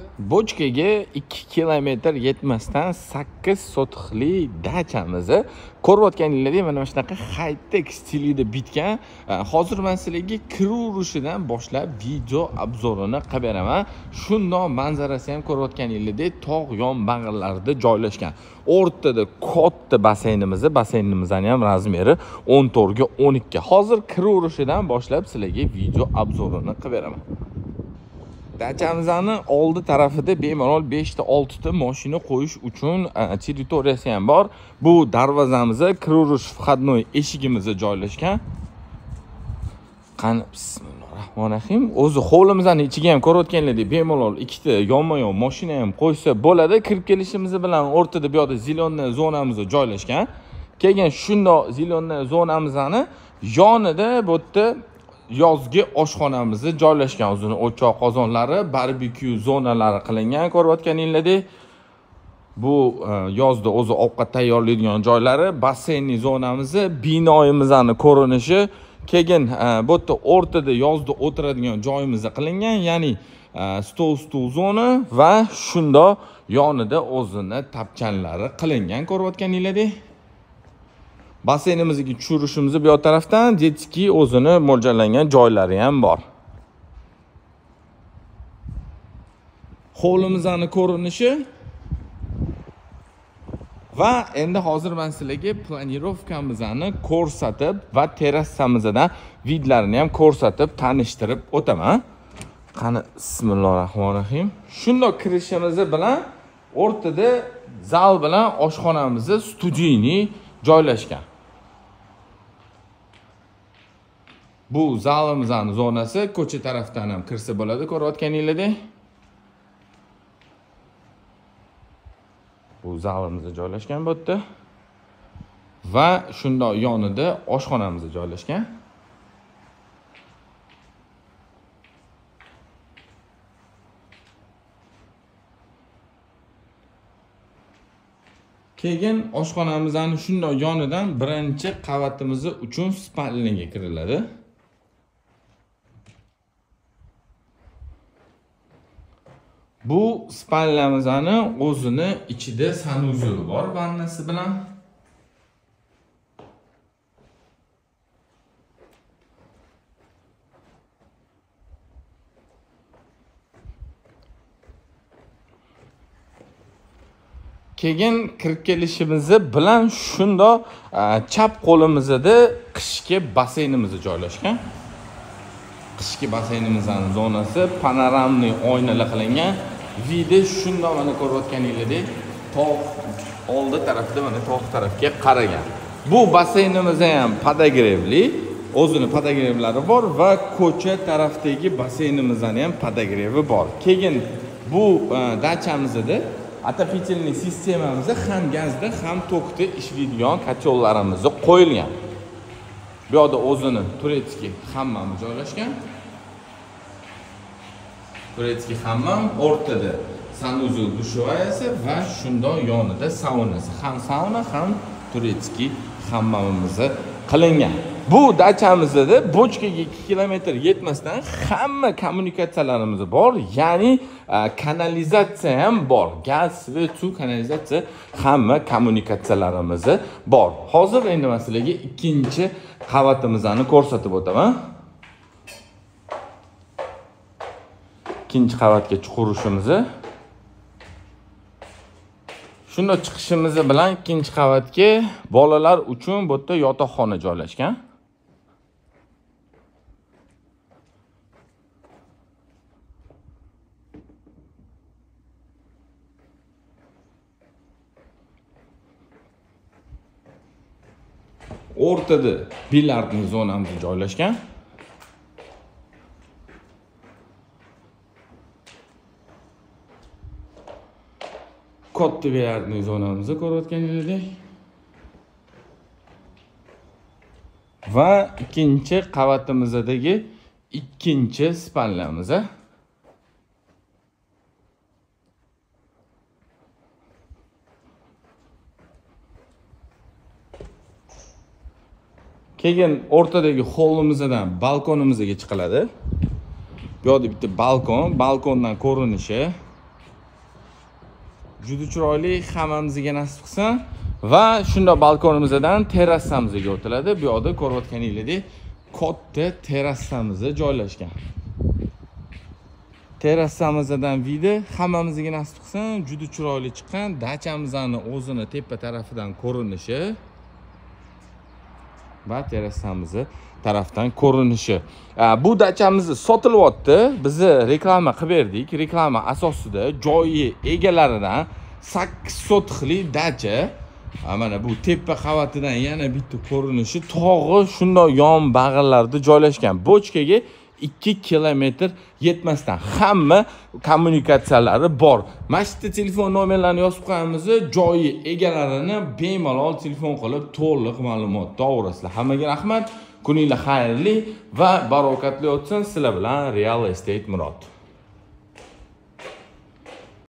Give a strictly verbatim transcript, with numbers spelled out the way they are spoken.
Bochkaga ikki kilometr yetmasdan sakkiz sotixli dachamizni ko'rayotganinglardek mana shunaqa high-tech stilida bitgan. Hozir men sizlarga kiruv urushidan boshlab video obzorini qilib beraman. Shundoq manzarasi ham ko'rayotganinglardek tog' yonbag'irlarida joylashgan. O'rtada katta baseynimiz, baseynimizning ham razmeri o'n to'rt ga o'n ikki. Hozir kiruv urushidan boshlab sizlarga video obzorini qilib beraman. Dachamizning oldi tarafida bemalol besh ta olti ta mashina qo'yish uchun territoriyasi ham bor. Bu darvozamiz, kiruv vходной eshigimiz joylashgan. Qani bismillahirrohmanirrohim. O'zi hovlimizning ichiga ham ko'rayotganlardek bemalol ikkita yonma-yon mashina ham qo'ysa bo'ladi. Kirib kelishimiz bilan o'rtada bu yerda zilonniy zonamiz joylashgan. Keyin shundoq zilonniy zonamizning yonida bu yerda yozgi oshxonamiz joylashgan. O'zini o'choq qozonlari, barbekyu zonalari qilingan ko'rayotganinglardek. Bu yozda o'zi ovqat tayyorlaydigan joylari, basseynli zonamiz, binoyimizning ko'rinishi, keyin bu yerda o'rtada yozda o'tiradigan joyimiz qilingan, ya'ni stol-stul zona va shundoq yonida o'zini tapchanlari qilingan ko'rayotganinglardek. Basseynimizga tushirishimiz bu tarafdan jetski o'zini mo'ljallangan joylari ham bor. Hovlimizning ko'rinishi va endi hozir men sizlarga planirovkamizni ko'rsatib va terrasamizdan vidlarini ham ko'rsatib tanishtirib o'taman. Qani bismillahirrohmanirrohim. Shundoq kirishimiz bilan o'rtada zal bilan oshxonamiz studiyni joylashgan. Bu zalimizning zonasi ko'cha tarafdan ham kirsa bo'ladi ko'rayotganinglardek. Bu zalimiz joylashgan bu yerda. Va shundoq yonida oshxonamiz joylashgan. Keyin oshxonamizning shundoq yonidan birinchi qavatimiz uchun spalniyaga kiriladi. Bu spalniyamizning o'zini ichida sanuzeli bor, vannasi bilan. Keyin kirib kelishimiz bilan shundoq chap qo'limizda qishki baseynimiz joylashgan. Qishki baseynimizning zonasi panoramli oynalar qilingan. Vidi shundoq mana ko'rayotganinglardek tog' oldi tarafda mana tog' tarafga qaragan. Bu baseynimiz ham podogrevli, o'zini podogrevlari bor va ko'cha tarafdagi baseynimizning ham podogrevi bor. Keyin bu dachamizda отопительный sistemamiz ham gazda, ham tokda ishlaydigan kotellarimiz qo'yilgan. Bu yerda o'zini turetskiy hammam joylashgan. Turetskiy hammam, o'rtada sanuzel dushovayasi va shundoq yonida saunasi. Ham sauna, ham turetskiy hammamimiz qilingan. Bu dachamizda Bochkaga ikki kilometr yetmasdan hamma kommunikatsiyalarimiz bor, ya'ni kanalizatsiya ham bor. Gaz va suv kanalizatsiya hamma kommunikatsiyalarimiz bor. Hozir endi men sizlarga ikkinchi qavatimizni ko'rsatib o'taman. Ikkinchi qavatga chiqishimiz. Shunda chiqishimiz bilan ikkinchi qavatga bolalar uchun bu yerda yotoqxona joylashgan. O'rtada bilardning zonamiz joylashgan. Katta bilardning zonamizni ko'rayotganinglardek. Va ikkinchi qavatimizdagi ikkinchi spalniyamiz. Keyin o'rtadagi hovlimizdan balkonimizga chiqiladi. Bu yerda bitta balkon, balkondan ko'rinishi juda chiroyli, hammamizga nasib qilsin. Va shunda balkonimizdan terrasamizga o'tiladi. Bu yerda ko'rayotganingizdek katta terrasamiz joylashgan. Terrasamizdan video hammamizga nasib qilsin. Juda chiroyli chiqqan dachamizning o'zini tepa tarafidan ko'rinishi va terrasamiz tarafdan ko'rinishi. Bu dachamiz sotilyapti. Biz reklama qilib berdik. Reklama asosida joyi egalaridan sakkiz sotixli dacha. Mana bu tepa qavatidan yana bitta ko'rinishi tog'i shunday yon bag'irlarda joylashgan. Bochkaga ikki kilometr yetmasdan hamma kommunikatsiyalari bor. Mana shu telefon nomerlarini yozib qo'yamiz. Joyi egalarini bemalol telefon qilib to'liq ma'lumot olasiz. Hammaga rahmat. Kuninglar xayrli va barokatli o'tsin. Sizlar bilan Real Estate Murod.